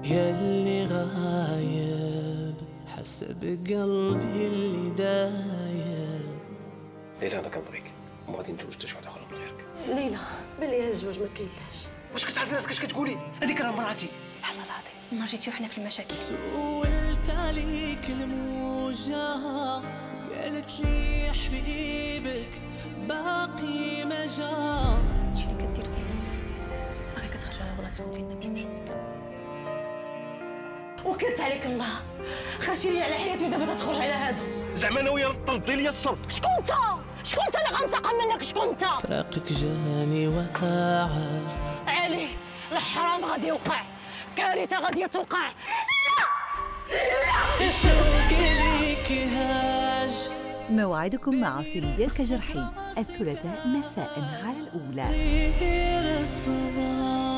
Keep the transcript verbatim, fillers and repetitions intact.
ياللي غايب حس بقلبي اللي دايب. ليلى انا كنبغيك وما غادي نتزوج حتى شي وحده اخرى من غيرك. ليلى بلي الزواج ما كاينلاش. واش كتعرفي راسك اش كتقولي؟ هذيك راه مراتي. سبحان الله العظيم، نهار جيتي وحنا في المشاكل. سولت عليك الموجة قالت لي يا حبيبك باقي ما جا. هادشي اللي كدير فيا باغي كتخرج على بلاصتهم فينا بجوج. وكلت عليك الله، خرجتي لي على حياتي ودابا تخرج على هادو. زعما ناويه تردي لي الصرف؟ شكون انت؟ شكون انت اللي غنتقم منك؟ شكون انت؟ فراقك جاني واعر. علي الحرام غادي يوقع، كارثه غادي توقع. الشوق ليك هاج. موعدكم مع فيلم ديالك جرحي الثلاثاء مساء على الأولى. غير الصباح